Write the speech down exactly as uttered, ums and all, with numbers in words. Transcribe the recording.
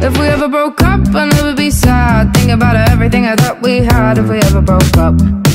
If we ever broke up, I'd never be sad. Think about everything I thought we had. If we ever broke up.